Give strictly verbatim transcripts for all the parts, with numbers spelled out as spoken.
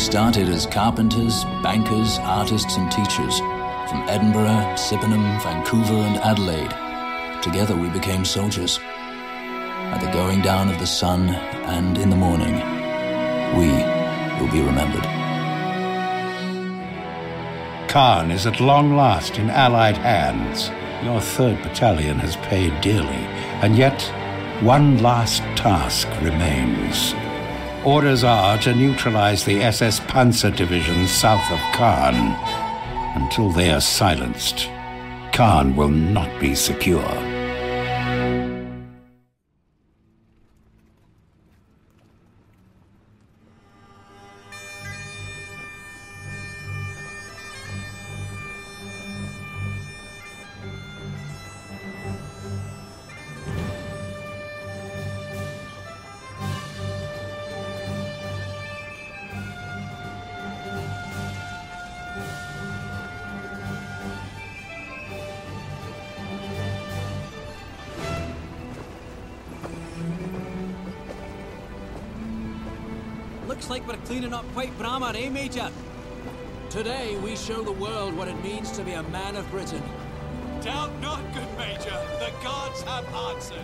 started as carpenters, bankers, artists and teachers from Edinburgh, Sippenham, Vancouver and Adelaide. Together we became soldiers. At the going down of the sun and in the morning, we will be remembered. Caen is at long last in Allied hands. Your third Battalion has paid dearly, and yet one last task remains. Orders are to neutralize the S S Panzer Division south of Caen. Until they are silenced, Caen will not be secure. Looks like we're cleaning up quite Brammer, eh, Major? Today, we show the world what it means to be a man of Britain. Doubt not, good Major. The gods have answered.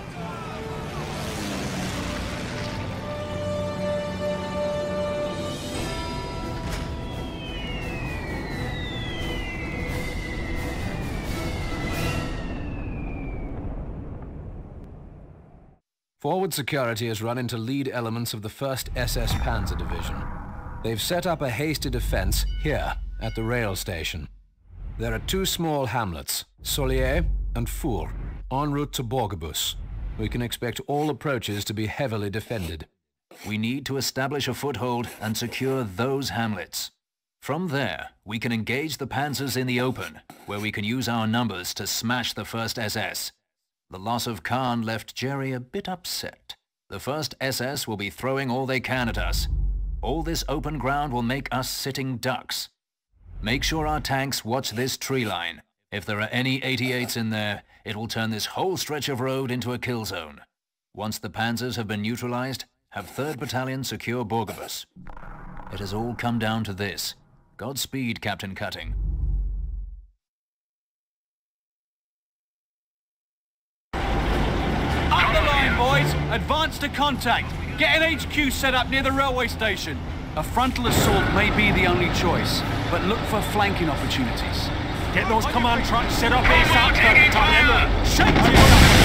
Forward security has run into lead elements of the first S S Panzer Division. They've set up a hasty defense here at the rail station. There are two small hamlets, Solier and Four, en route to Borgebus. We can expect all approaches to be heavily defended. We need to establish a foothold and secure those hamlets. From there, we can engage the panzers in the open, where we can use our numbers to smash the first S S. The loss of Caen left Jerry a bit upset. The first S S will be throwing all they can at us. All this open ground will make us sitting ducks. Make sure our tanks watch this tree line. If there are any eighty-eights in there, it will turn this whole stretch of road into a kill zone. Once the panzers have been neutralized, have third Battalion secure Borgebus. It has all come down to this. Godspeed, Captain Cutting. Up the line, boys! Advance to contact! Get an H Q set up near the railway station. A frontal assault may be the only choice, but look for flanking opportunities. Get those command trucks set up east out to the tunnel. Shake it!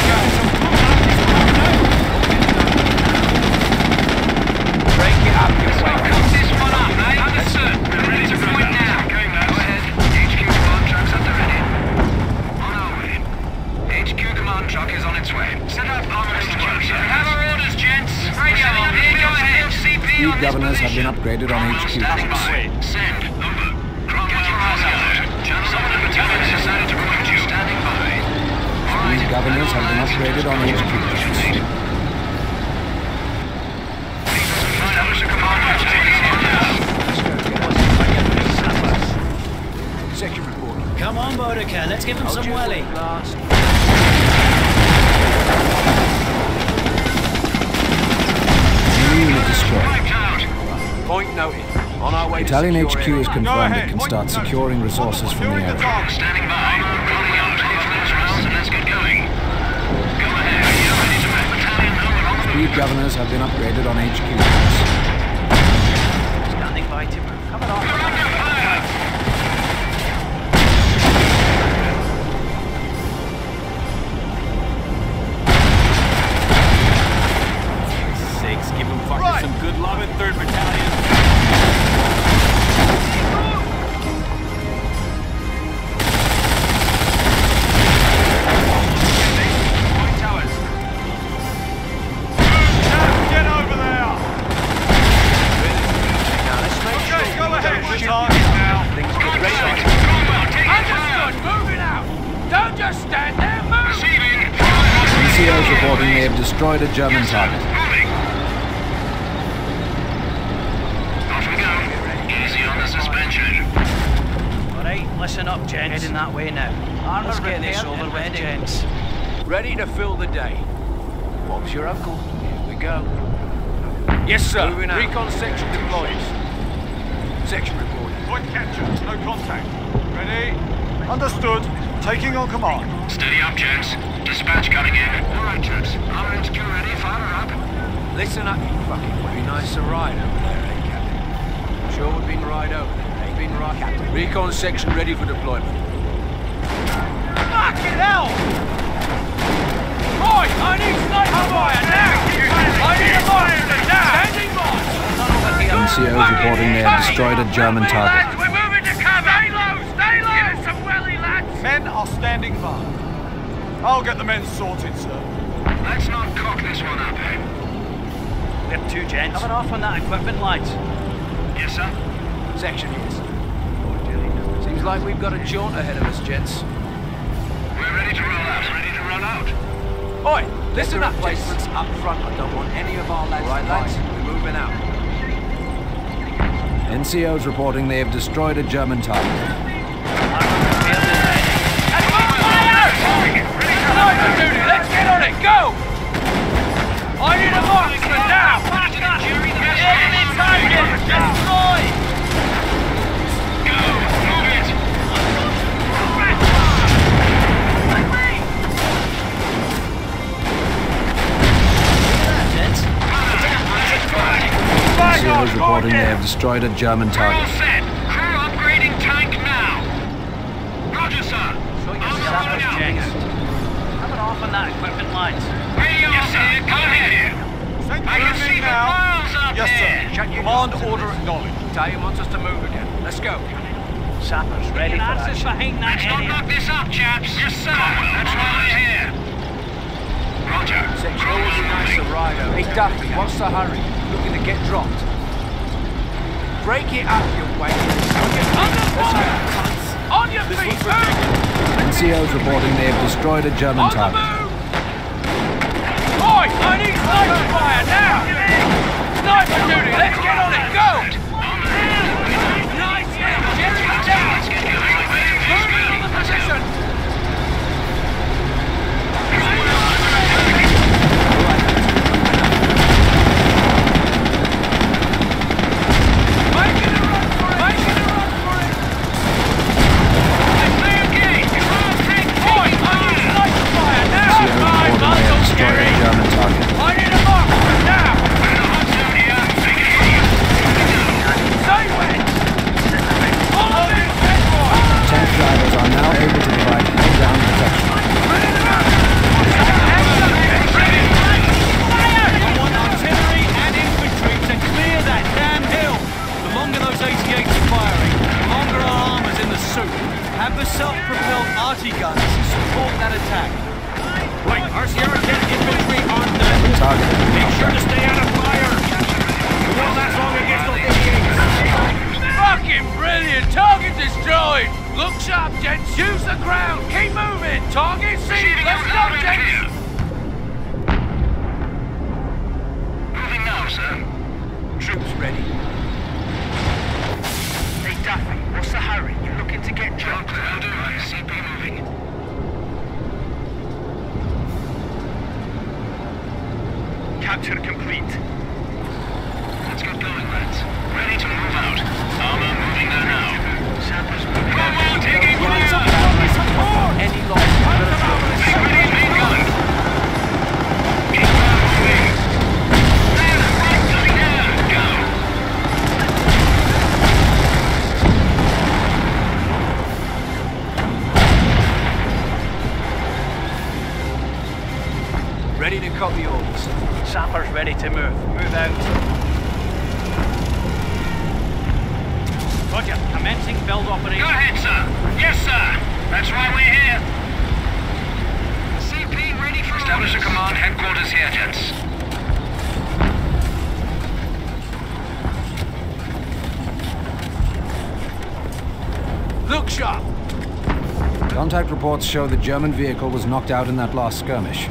Break it up, you way. Cut this one up, eh? Understood. We're ready to point now. Go ahead. H Q command trucks at the ready. On our way. H Q command truck is on its way. Set up armorist trucks. Have our orders, gents. Radio on. Here, go ahead. C P Speed governors have been upgraded on H Q. Standing by. Send. Over. Cromwell Rousseau. Southern Battalion has decided to report you. Standing by. Speed governors have been upgraded on H Q. Establish a command post. Second report. Come on, Boudica, let's give him some welly. Unit destroyed. Point noted. On our way. Battalion H Q is confirmed it can start securing resources from the area. Standing by. Rolling out. Those rounds and let's get going. Go ahead. You're ready to move. Battalion number on the Speed governors have been upgraded on H Q. Standing by to move. Coming on. You're under fire. Sakes, give them fuckers right. Some good love in third Battalion. C O is reporting they have destroyed a German target. Off we go. Easy on the suspension. Alright, listen up, gents. Heading that way now. Armour Let's get this over with, gents. Ready to fill the day. Bob's your uncle. Here we go. Yes, sir. Moving out. Recon section deployed. Section reporting. Point captured. No contact. Ready? Understood. Taking on command. Steady up, gents. Dispatch coming in. All right, chaps. Our H Q ready. Fire up. Listen up, you fucking. Would be nice to ride over there, eh, Captain? Sure would been ride over there, eh? Been right, Captain. Recon section ready for deployment. Fucking hell! Right, I need sniper fire now! I need a monster now! Standing by! N C Os reporting they have destroyed a German target. We're moving to cover. Stay low, stay low. Give us some welly, lads. Men are standing by. I'll get the men sorted, sir. Let's not cock this one up, eh? We have two gents. Have it off on that equipment, lads. Yes, sir. Section, yes. Seems like we've got a jaunt ahead of us, gents. We're ready to roll out. Ready to roll out. Oi, listen up, placements up front. I don't want any of our lads. Right, lads, we're moving out. N C Os reporting they have destroyed a German target. Let's get on it! Go! I need a marksman now! Enemy target! Destroy! Go! Move it! N C Os reporting they have destroyed a German We're all target. set. Crew upgrading tank now. Roger, sir. Show your Armor sappers, rolling out. gents. Have it off on that equipment, lads. Radio yes, sir. Go ahead. I can see the miles up Yes, there. sir. Command order acknowledged. Battalion wants us to move again. Let's go. Sappers ready for answers action. behind that Let's not area. knock this up, chaps. Yes, sir. That's why we're here. Roger. Section, it would be nice to ride over. Hey, Duffy, what's the hurry? Looking to get dropped. Break it up, you wankers. On your feet, move! N C Os reporting they have destroyed a German On the target. move! Oi, I need sniper fire now! Sniper duty, let's get on it, go! Nice, yeah, Jerry down! Moving on the position! Making a run for it! Making a run for it! Oi, I need sniper fire now! N C Os reporting they have destroyed a German target. I need a marksman now! Stay wet! Follow this, head boy! Tank drivers are now able to provide high-ground protection. I want artillery and infantry to clear that damn hill! The longer those eighty-eights are firing, the longer our armor's in the suit. Have the self-propelled arty guns support that attack. Wait, our Sierra ten infantry on the... Target has been Make knocked sure to down. stay out of fire! We won't last long against those eighty-eights! Fucking brilliant! Target destroyed! Look sharp, gents! Use the ground! Keep moving! Target seen! Let's go, gents! Moving now, sir. Troops ready. Hey, Duffy, what's the hurry? You looking to get dropped? I'll do it. C P moving. Capture complete. Let's get going, lads. Ready to move out. Armor moving there now. Sappers moving. Come on, taking ground! Any loss, Big ready, main gun. Keep on moving. There, right, coming there. Go. ready to copy orders. Sappers ready to move. Move out. Roger. Commencing build operation. Go ahead, sir. Yes, sir. That's why we're here. C P ready for Establish a command headquarters here, gents. Look sharp! Contact reports show the German vehicle was knocked out in that last skirmish.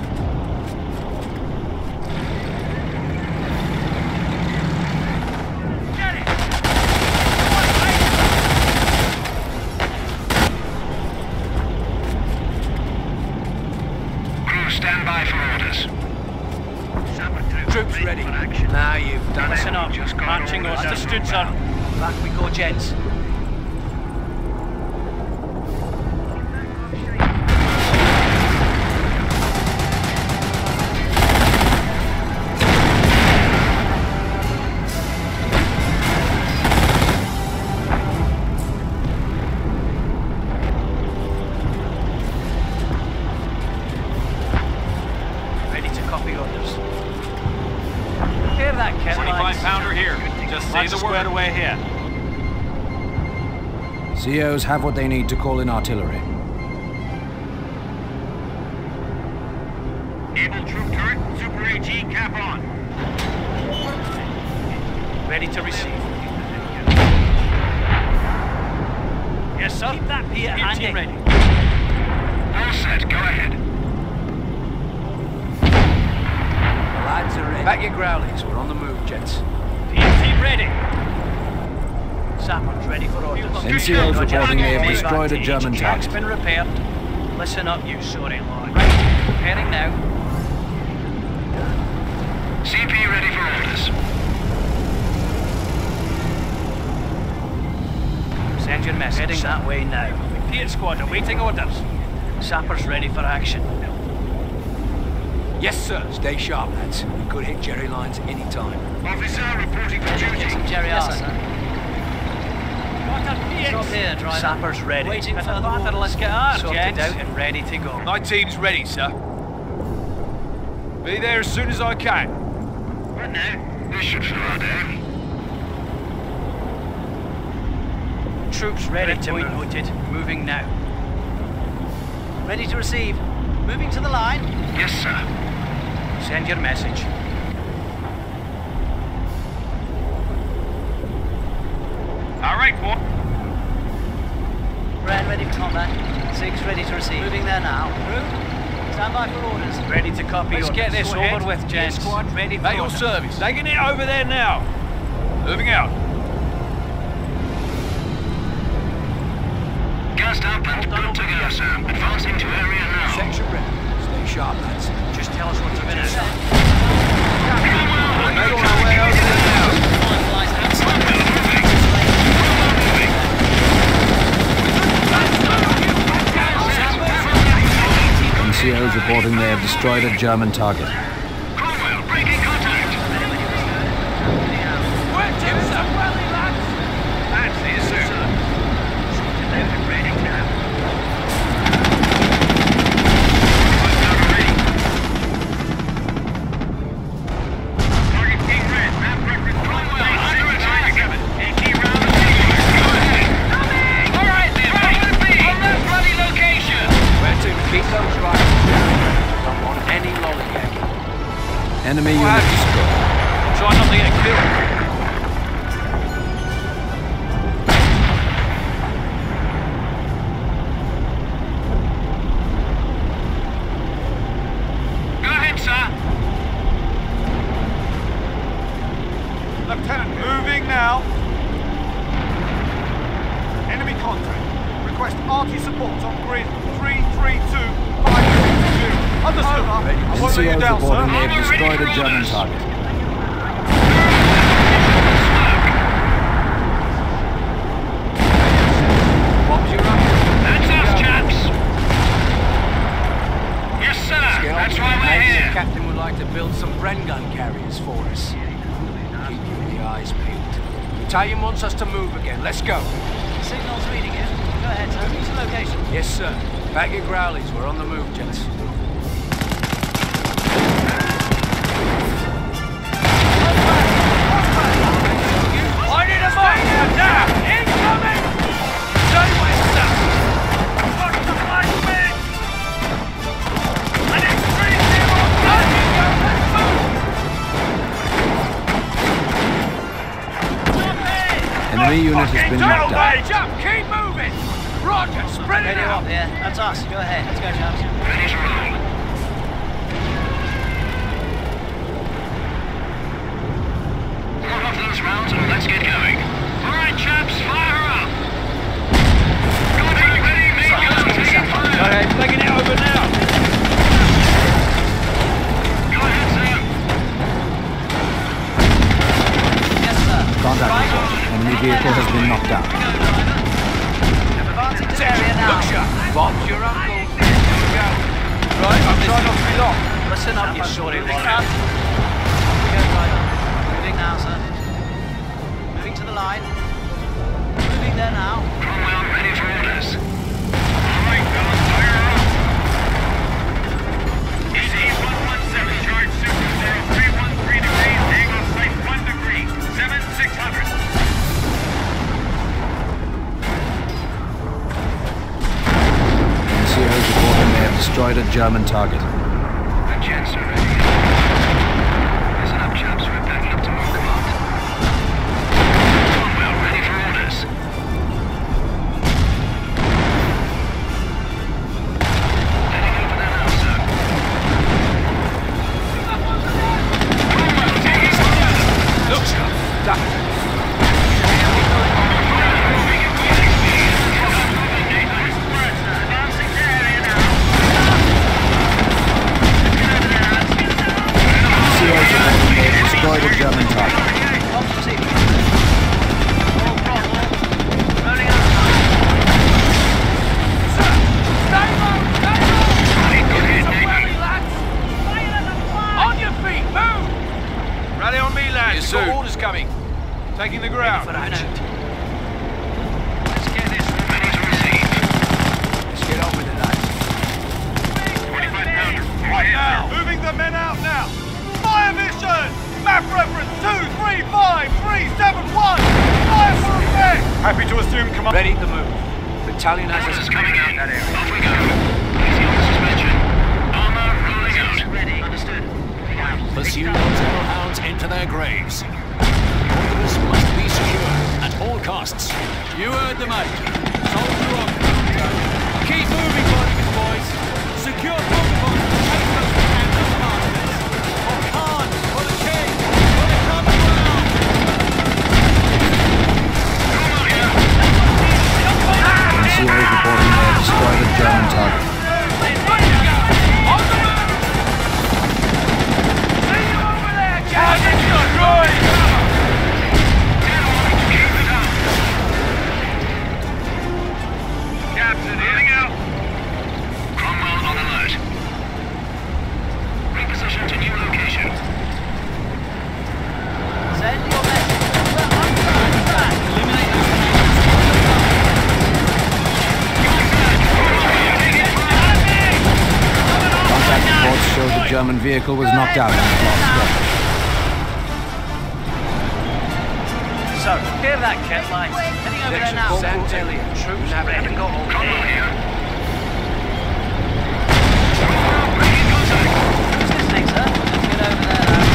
Crew, stand by for orders. Troops ready. Now you've done it. Listen up. Just got Marching orders. orders. Understood, sir. Back we go, gents. Ready to copy orders. Hear that, Kent? twenty-five pounder here. Just say the word. Away here. C Os have what they need to call in artillery. Able troop turret, Super A G, cap on. Ready to receive. Yes, sir. Keep that P at handy. Ready. All set, go ahead. Lads are ready. Back your growlies, we're on the move, gents. P N T ready. Sappers ready for orders. N C Os reporting they have destroyed a German Jack's tank. been repaired. Listen up, you sorry lord. Right, repairing now. C P ready for orders. Send your message. Heading that way now. Field squad awaiting orders. Sappers ready for action. Yes, sir. Stay sharp, lads. We could hit Jerry lines any time. Officer reporting for duty. Yes, Jerry yes, sir. Stop here, driver. Sappers ready. Waiting for the battle. Let's get out, sorted out and ready to go. My team's ready, sir. Be there as soon as I can. What now? This should fill our day. Troops ready to move. Noted. Moving now. Ready to receive. Moving to the line. Yes, sir. Send your message. All right, boy. Red ready for combat. Six ready to receive. Moving there now. Route. Stand by for orders. Ready to copy. Let's orders. get this Go over ahead. with, gents. Squad ready for At your orders. service. Taking it over there now. Moving out. Gassed up and good to go, sir. Advancing to area now. Section ready. Stay sharp, lads. Just tell us what's a minute. Make our way over there now. N C Os reporting they have destroyed a German target. Cromwell, breaking contact. Where to, sir? Rally, lads. That's it, sir. Ready now. Target King Red, map reference Cromwell, under attack. AT round the field. Go ahead. All right, then, follow me. On that bloody location. Where to? Keep those right. Don't want any lollygagging. Enemy unit destroyed. Try not to get killed. Go ahead, sir. Lieutenant, moving now. Enemy contact. Request arty support on grid three three two five two. Understood. I N won't C let you Os down, reporting they sir. have destroyed a German target. Bombs you up. That's us, chaps. Yes, sir. That's why we're Maybe the here. captain would like to build some Bren gun carriers for us. Keep your eyes peeled. Battalion wants us to move again. Let's go. Signal's reading it. Go ahead, sir. Moving to location. Yes, sir. Back your growlies. We're on the move, gents. I need a mine now! Incoming! Stay west, sir! Got to fly with! I need three zero! On you go! Let's move! Enemy unit has been knocked out. Age up! Keep moving! Roger! Spread it Radio out! up there. That's us. Go ahead. Let's go, chaps. Ready to roll. Cut off those rounds and let's get going. All right, chaps, fire her up. Got it ready, make go, taking fire. Okay, taking it over now! Go ahead, sir. Yes, sir. Contact reported. Enemy vehicle been knocked out. Look sharp. Bob's your uncle. Go. Right, I'm trying not to be long. Listen up, you sorry warrior. Off we go, driver. Moving now, sir. Moving to the line. Moving there now. Cromwell, ready for orders. All right, fellas, fire up. Easy one one seven, charge super zero three one three degrees, angle of sight one degree, seven six hundred. N C O's reporting they have destroyed a German target. The jets are ready. Listen up, chaps, we're backing up to more command. Cromwell, ready for orders. Heading over there now, sir. Cromwell, taking fire! Look sharp. Duck. Destroyed a German target. On your feet, move! Rally on me, lads. Yes, Got sir. orders coming. Taking the ground. Let's Get this ready to receive. Let's get on with it, lads. forty-five pounder. Right now. Moving the men out now. Fire mission! Map reference two three five three seven one. Fire for effect! Happy to assume command. Ready to move. Battalion has Orders us coming coming in. out that area. Off we go. Easy on suspension. Armor rolling out. ready. Understood. Pursue those hellhounds into their graves. Orders must be secured at all costs. You heard the mate. Soldier on. Keep moving, Bodyguard boys. Secure Pokemon. Take those hands up part of this. For Khan, for the king, for the Commonwealth. N C O is reporting they have destroyed a German target. Captain, heading out. Cromwell on alert. Reposition to new location. Send your message. We're on track. Eliminate those Contact reports show the German vehicle was knocked out in the last skirmish. So, give that kit line. Heading over there now. Corporal Elliot, troops have Ready to go. Cromwell here. Who's listening, sir? Let's get over there now.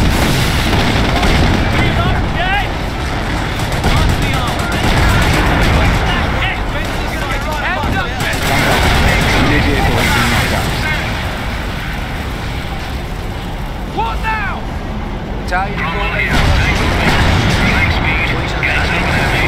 The vehicle has been knocked out. What now? Battalion Cromwell calling. here. Flank speed. Getting over there.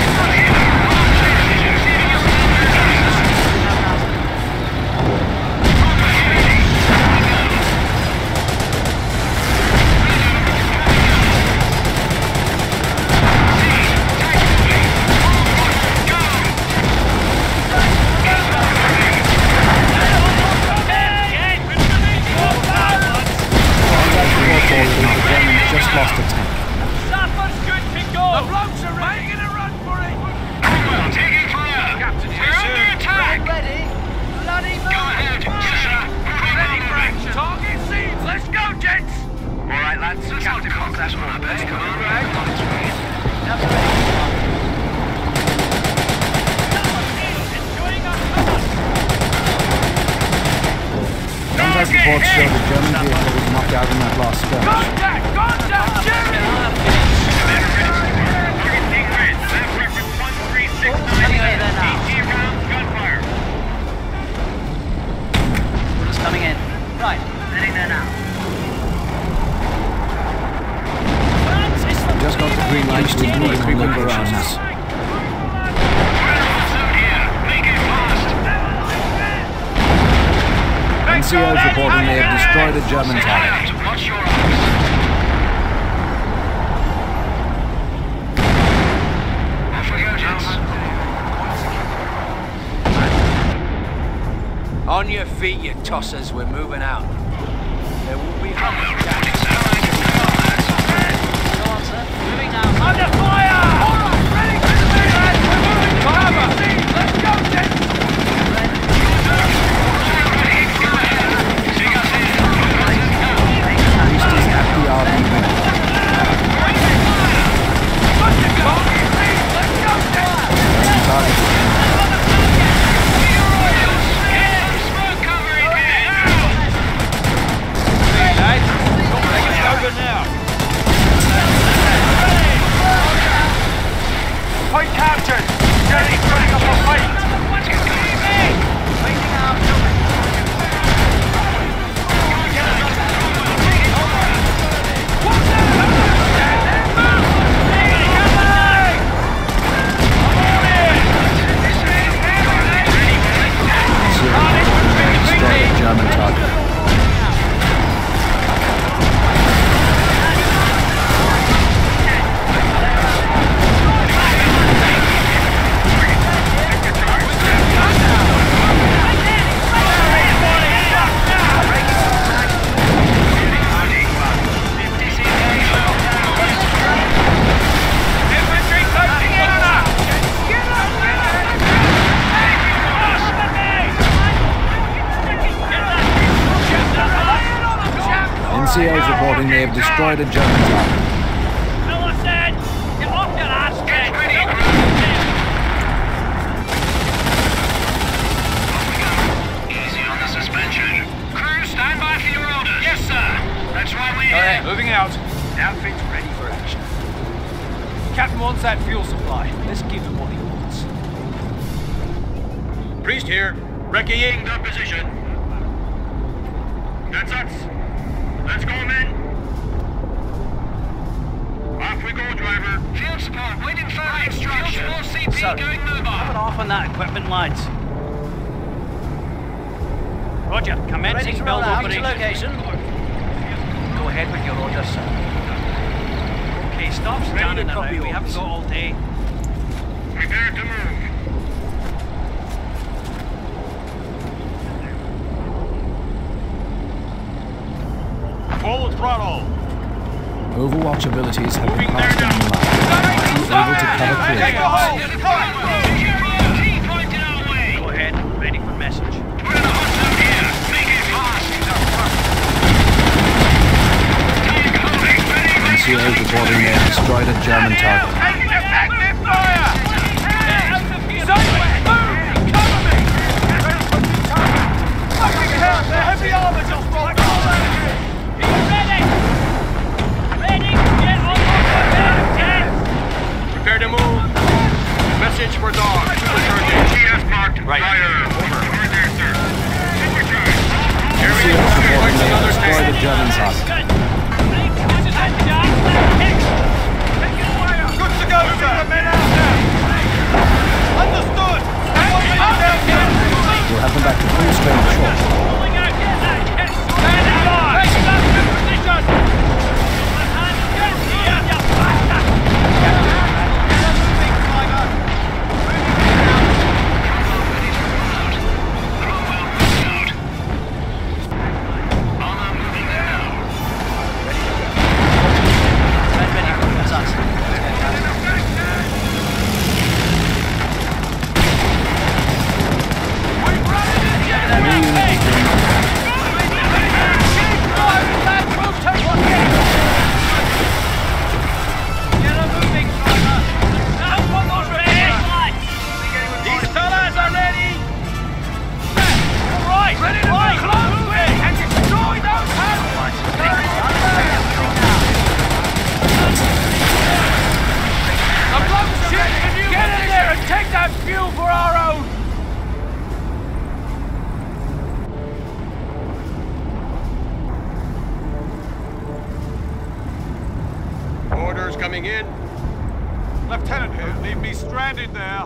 Just lost a tank. Sapper's good to go. The blokes are making a run for it. Cromwell taking fire. Captain, We're under attack. Ready? Bloody move. Go ahead, sir. Ready for Cromwell action. Target seen. Let's go, gents. All right, lads. Captain wants that one up, eh? Come on, right. That's ready. Contact reports show the German vehicle was knocked out in that last skirmish. Contact! Contact! Jerry! Targeting red. Left reference one three six nine. Coming over there now. eighty rounds gunfire. Orders coming in. Right. Heading there now. Just got the green light to moving on number rounds. N C O is reporting they have destroyed a German target. Watch your eyes. Off we go, gents. On your feet, you tossers. We're moving out. There will be hundreds. Go on, sir. Moving now. Under fire! All right, ready for the movement! We're moving to cover! Let's go, gents! Priest is at the R V B. Point captured! Jenny, running up a fight! Waiting out! Destroy the German target. N C Os reporting they have destroyed a German target. Easy on the suspension. Crew, stand by for your orders. Yes, sir. That's right, we're Go here. ahead, moving out. Outfit's ready for action. Captain wants that fuel supply. Let's give him what he wants. Priest here. Recce the position. That's us. Let's go, men. Off we go, driver. Field support, waiting for instruction. Field support C P So, going mobile. coming off on that equipment, lads. Roger, commencing build operation. Location. Go ahead with your orders, sir. Okay, stop standing around. We haven't got all day. Prepare to move. Forward throttle. Overwatch abilities have been passed down the line. Able to cover clearly. Go ahead, ready for message. We're in a hot zone here. Make it fast. N C Os reporting they have destroyed a German target. Taking effective fire! Somewhere! Move! Cover me! Fucking hell! The heavy armor just rolled off! Prepare to move. Message for dog. G F marked. Right. Fire. Over. Right there, sir. N C Os reporting they have destroyed a German target. Good to go, sir. The men out now. Understood. We'll have them back to full strength shortly. Stand by. Position. Coming in. Lieutenant, don't leave me stranded there.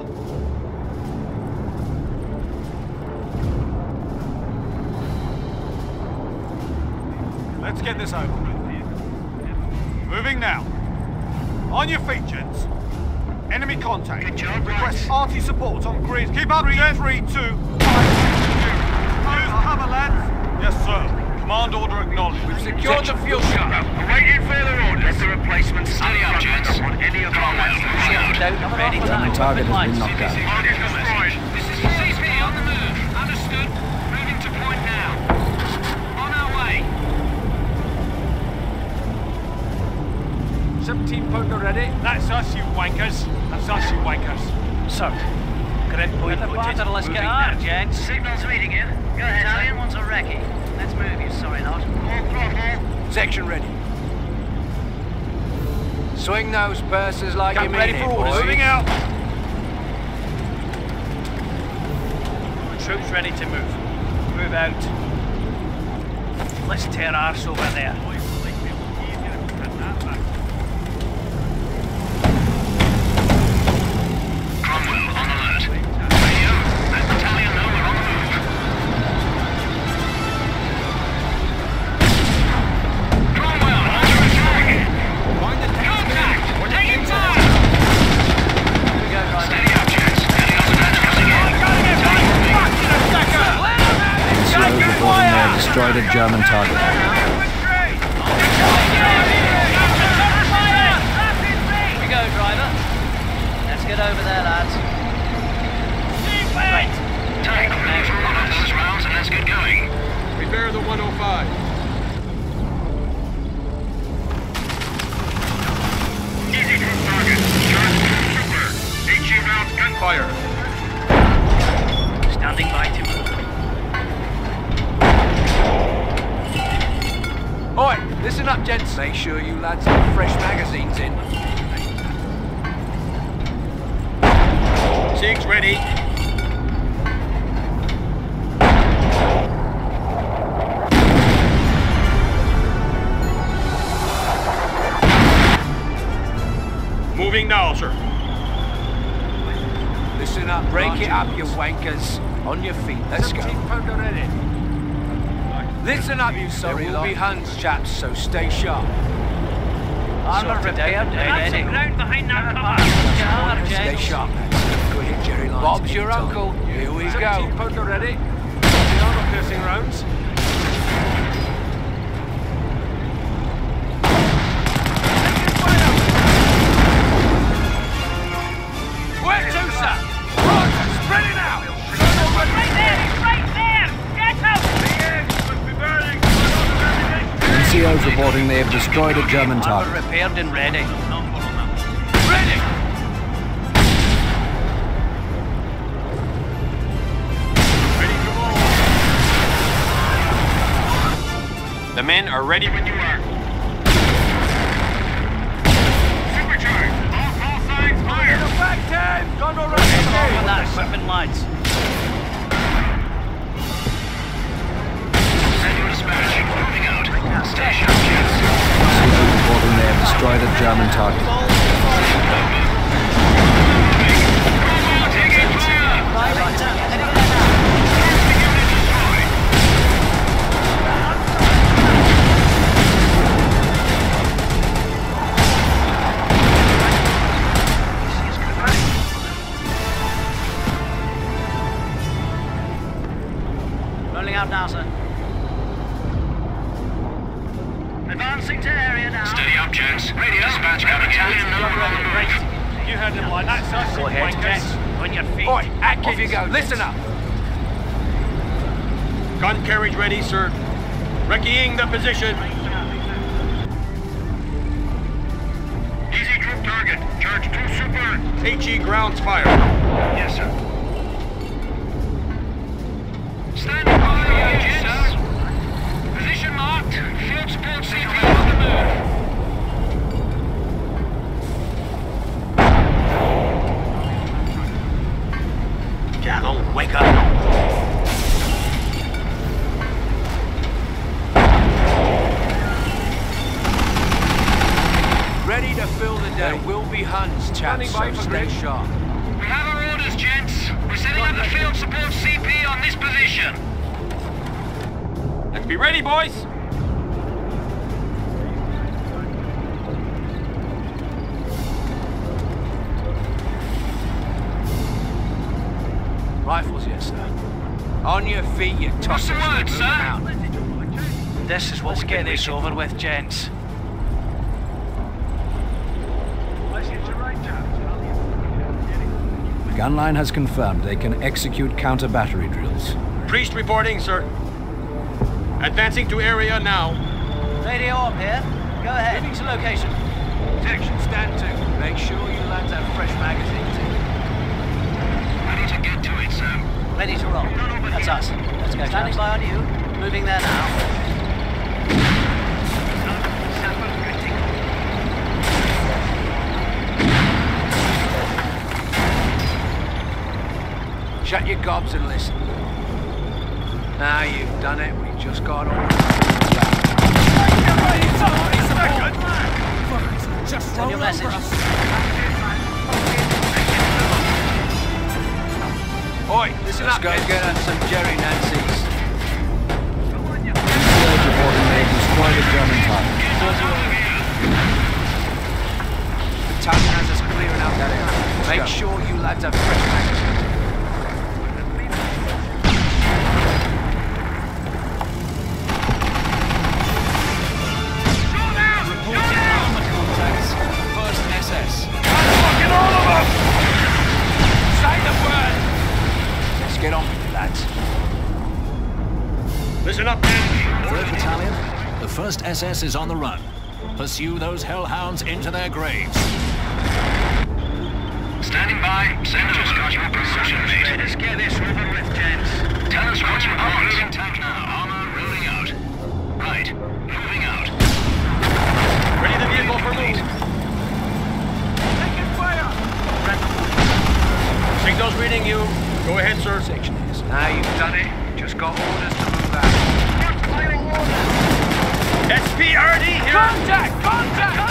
Let's get this over with. Moving now. On your feet, gents. Enemy contact. Good job, Request Rex. arty support on grid. Keep up, three, three, two, five, two. cover, lads. Yes, sir. Command order acknowledged. We've secured the fuel ship. Awaiting further orders. Let the replacements steady up, gents. On any of our Ready to German target has been knocked out. Target destroyed. This is C P on the move. Understood. Moving to point now. On our way. seventeen pounder ready. That's us, you wankers. That's us, you wankers. Sir. Correct point. Get the pattern, let's get out, gents. Signal's reading in. Go ahead, Italian one's a recce. Let's move, you sorry not. Full throttle. Section ready. Swing those purses like Come you mean ready it, for orders. boys. Moving out. Troops ready to move. Move out. Let's tear arse over there. Cromwell on alert. Radio, let battalion know we're on the move. Cromwell, under attack. Contact! We're taking fire! Here we go, driver. Steady up, gents. Steady up, that's coming in. Slow reporting they have destroyed a German target. Here we go, driver. Let's get over there, lads. Right. Take control of those rounds and let's get going. Prepare the one oh five. Easy group target. Charge two super. H E rounds gunfire. Standing by to move. Oi, listen up, gents. Make sure you lads have fresh magazines in. Six ready. Moving now, sir. Listen up, break it up, you wankers. On your feet, let's go. Listen up, you sorry There will be Huns, chaps, so stay sharp. Armour repaired, ready. Ground behind that cover. Stay sharp, lads. Good hit, Jerry Lines. Bob's your anytime. uncle. Here we seventeen go. pounder ready. The armor piercing rounds. Where to, sir? Roger, spread it out. Right there, he's right there. Get out. N C Os reporting they have destroyed a German Armour target. repaired and ready. Ready. The men are ready when you are. Supercharge. All call signs fire. Back time. Gun already. Along with that equipment, lads. Send your dispatch. Moving out. Stay sharp, gents. N C Os reporting they have destroyed a German target. Cromwell, taking fire. Unit destroyed. Rolling out now, sir. Advancing to area now. Steady up, gents. Radio. Dispatch, got battalion number on the move. You had them like that, sir. Go ahead, gents. On your feet. Oi, Atkins, off you go. Listen up. Gun carriage ready, sir. Recceing the position. Easy group target. Charge two super. H E grounds fire. Yes, sir. Standing by, yes, sir. Position marked. Field support C P on the move. Jackal, wake up. Ready to fill the day. There will be Huns, chaps, so stay sharp. We have our orders, gents. We're setting up the field support C P on this position. Let's be ready, boys. Rifles, yes, sir. On On your feet, you toss What's the word, sir? out. This is what Let's we've get been this waiting over for. with, gents. Gunline has confirmed they can execute counter-battery drills. Priest reporting, sir. Advancing to area now. Radio up here. Go ahead. Moving to location. Section, stand to. Make sure you lads have fresh magazines in. Ready to get to it, sir. Ready to roll. That's us. Let's go. Standing by on you. Moving there now. Shut your gobs and listen. Now you've done it. We just got on. Just Send your message. Oi, listen Let's up, go kids. get us some Jerry Nancy's. Destroyed a German target. Battalion has us clearing out that area. Make sure you lads have fresh magazines. First S S. Fucking all of them! Say the word! Let's get on with it, lads. Listen up, men. Third Battalion, the first S S is on the run. Pursue those hellhounds into their graves. Standing by. Send us got your promotion, mate. Let's get this over with, gents. Tell us what you want. Moving tank now. Armor rolling out. Right. Moving out. Ready the vehicle for move. Taking fire! Signals reading you. Go ahead, sir. Section is. Now you've done it. Just got orders to move out. S P R D here! Contact! Contact!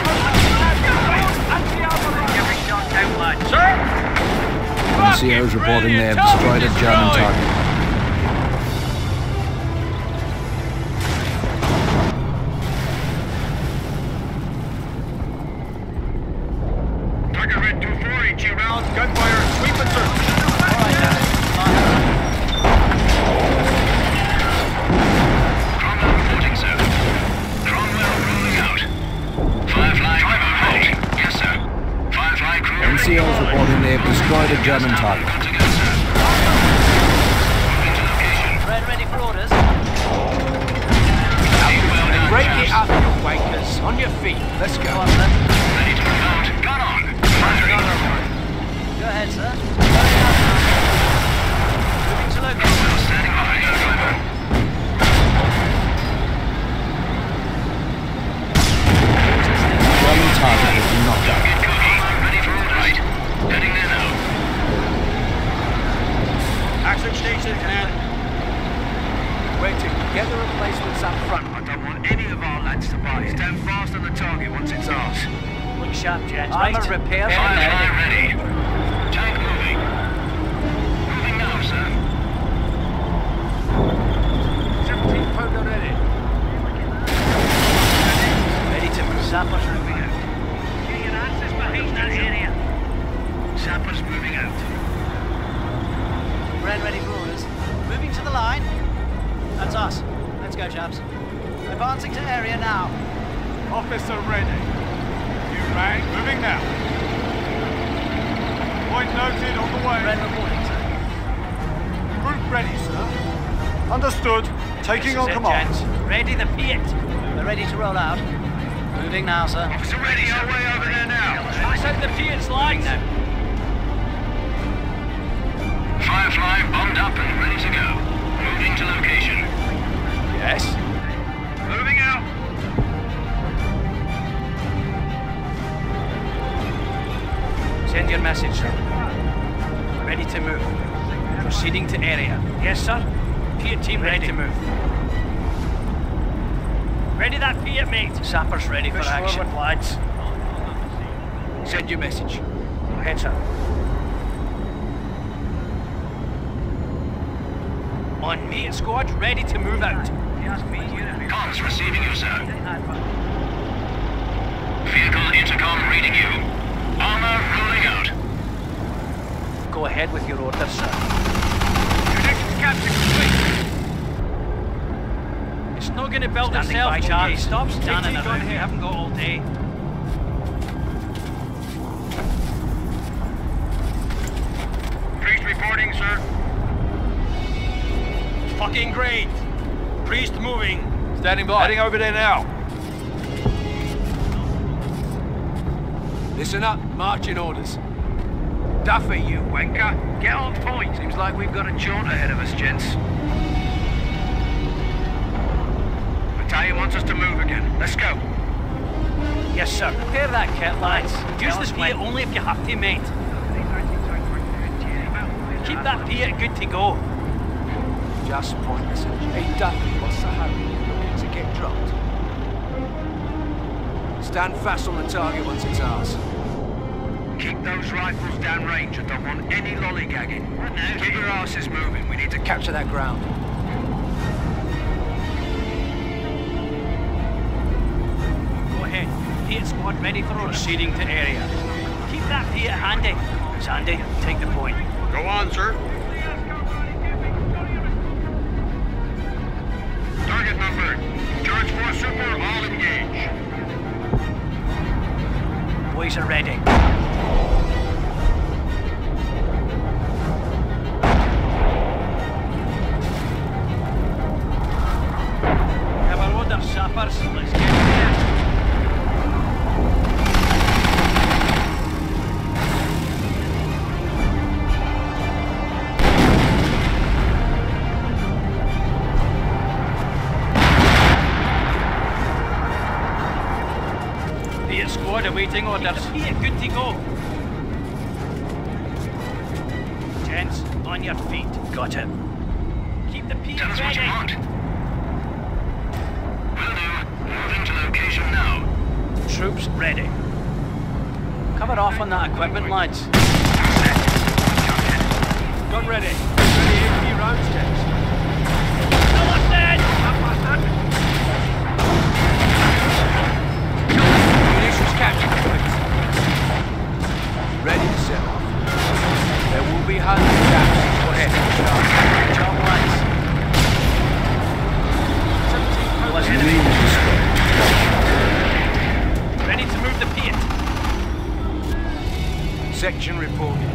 Every shot out, lad. Sir! N C Os reporting they have destroyed a German target. Target red two four, H E round. Gunfire, sweeping, sir. All right, Dennis. Cromwell reporting, sir. Cromwell rolling out. Firefly driver ready. Yes, sir. Firefly crew N C Os reporting they have destroyed a German target. Good to go, sir. Moving to location. Red ready for orders. Well done, Break it chaps. up, you wankers. On your feet. Let's go. Go on, then. Ready to move out. Gun on. Firing. Go ahead, sir. Loading up now. Moving to location. Cromwell standing by. Driver. German target has been knocked out. Get cooking. Ready for orders. Right. Heading there now. Action station, command. Waiting. Get the replacements up front. I don't want any of our lads to buy. Stand fast on the target once it's ours. Look sharp, gents. I'm a Right. repair Heading Firefly there. ready. Tank moving. Moving now, sir. seventeen pounder ready. Ready to move. Sappers moving out. Sappers moving out. Red ready for orders. Moving to the line. That's us. Let's go, chaps. Advancing to area now. Officer ready. You rang. Moving now. Point noted on the way. Red reporting, sir. Group ready, sir. Understood. Taking This on is it, command. gents. Ready the Piet. We're ready to roll out. Moving now, sir. Officer ready, our way over there now. I said the Fiat's lights. Firefly bombed up and ready to go. Moving to location. Yes. Moving out. Send your message, sir. Ready to move. Proceeding to area. Yes, sir. Fiat team ready, to move. Ready that Fiat, mate. Sappers ready Push for action. forward, lads. Send your message. Go ahead, sir. On me, squad, ready to move out. Comms receiving you, sir. Vehicle intercom reading you. Armor rolling out. Go ahead with your orders, sir. Unit Captain, complete. It's not going to build Standing itself, by, okay? Charles. Stop standing Take around two, here, haven't got all day. Priest reporting, sir. Fucking great. Priest moving. Standing by. Heading over there now. Listen up, marching orders. Duffy, you wanker. Get on point. Seems like we've got a jaunt ahead of us, gents. Battalion wants us to move again. Let's go. Yes, sir. Prepare that kit, lads. Use the Piat only if you have to, mate. Keep that Piat good to go. Just pointless. Hey, Duffy, what's the hurry? You looking to get dropped? Stand fast on the target once it's ours. Keep those rifles downrange. I don't want any lollygagging. Get your asses moving. We need to capture that ground. Go ahead. Piat squad ready for proceeding to area. Keep that Piat handy. Sandy, take the point. Go on, sir. Target numbered. Charge four Super, all engage. Boys are ready. Have a load of sappers. Let's get there. Piat squad awaiting orders. Piat good to go. Gents, on your feet. Got it. Keep the Piat Tell us what you ready. want. Will do. Moving to location now. Troops ready. Cover off on that equipment, lads. Gun ready. Ready in for your rounds, gents. Someone's dead! Munitions captured, boys. Ready to set off. There will be hundreds of chaps. Go ahead. Job, lads. Ready to move the Piat. Section reporting.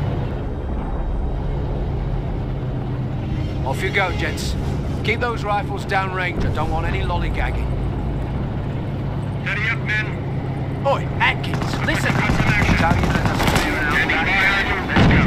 Off you go, gents. Keep those rifles downrange. I don't want any lollygagging. Steady up, men. Oi, Atkins, listen. Action. Battalion and us clear out. Standing by, Arthur.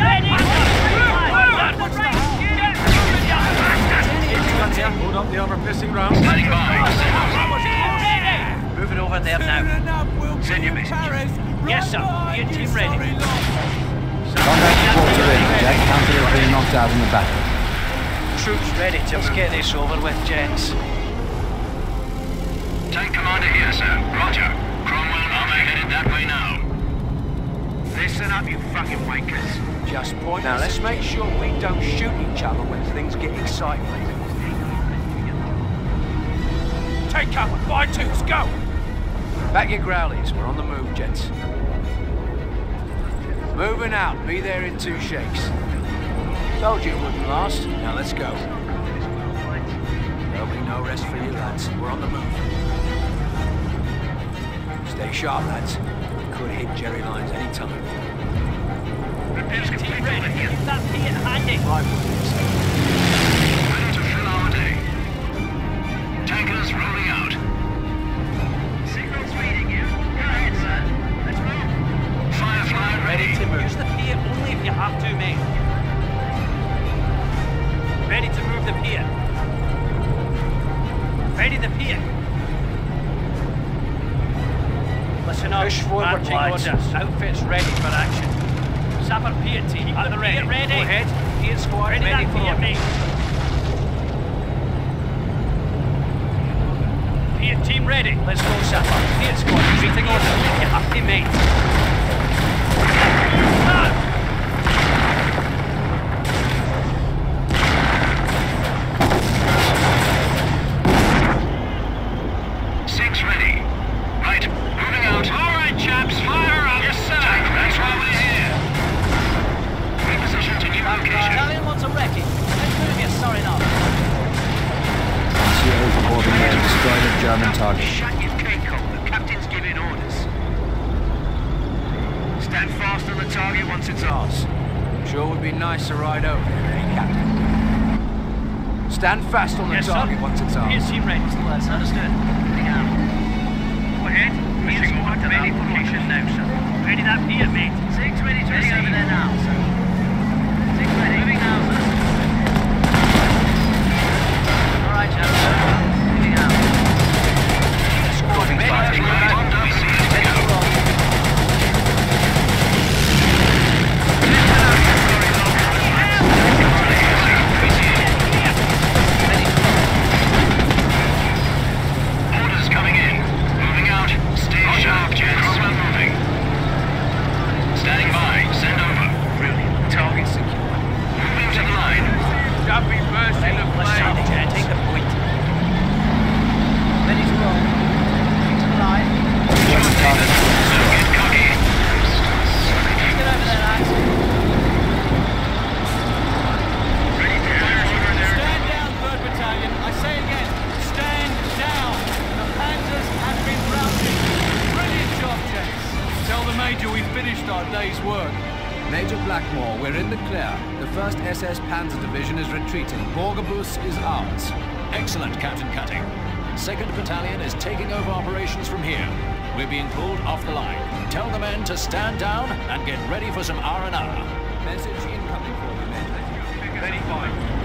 Let's go. Hold up the other pissing round. Standing by. Moving over there now. Send your message. Yes, sir. Piat team ready. Contact reports are in. Jack County has been knocked out in the battle. Troops ready to let's get this over with, gents. Tank commander here, sir. Roger. Cromwell and Armor headed that way now. Listen up, you fucking wankers. Just point. Now let's make sure we don't shoot each other when things get exciting. Take cover. Fire twos, go! Back your growlies. We're on the move, gents. Moving out. Be there in two shakes. Told you it wouldn't last. Now let's go. There'll be no rest for you, lads. We're on the move. Stay sharp, lads. Could hit Jerry lines any time. Team ready. Keep that Piat handy. Rifle tips. Ready to fill our day. Tankers rolling out. Signals reading you. Go ahead, sir. Let's move. Firefly ready. Ready to move. Use the Piat only if you have to, mate. Ready to move the Piat. Ready the Piat. Listen up. Push forward, marching lads. Orders. Outfits ready for action. Sapper Piat team at the ready. ready. Go ahead. Piat squad ready, ready for Piat, mate. Piat team ready. Let's go, Sapper. Piat squad waiting orders. You have to, mate. Ah! Six ready. Right, moving out. All right, chaps, fire up. Yes, sir. Tank, that's why we're here. Reposition to new location. Battalion wants a wrecking. Let's move you, sir. destroyed a German target. Shut your cake hole. The captain's giving orders. Stand fast on the target once it's ours. Sure would be nice to ride over there, eh, Captain? Stand fast on the Yes, target sir. once it's ours. Here's team ready. Still there, sir. Understood. Moving out. Go ahead. Here's what ready for location now, sir. Ready that here, mate. Six ready to receive. Over there now, sir. Six ready. Moving now, sir. All right, Joe. Moving out. Squad ready to move out. Ready to roll. Orders coming in. Moving out. Stay sharp, gents. We're moving. Standing by. Send over. Brilliant. Target secure. Moving to the line. Don't be bursting the Let's take the flame. Take the point. Ready to roll. Moving to the line. Don't get cocky. Get over there, lads. Ready for fire order there. Stand down, third Battalion. I say again, stand down. The Panzers have been routed. Brilliant job, gents. Tell the Major we finished our day's work. Major Blackmore, we're in the clear. The first S S Panzer Division is retreating. Borgebus is ours. Excellent, Captain Cutting. second Battalion is taking over operations from here. We're being pulled off the line. Tell the men to stand down and get ready for some R and R. Message incoming for you, Major. Ready, boy.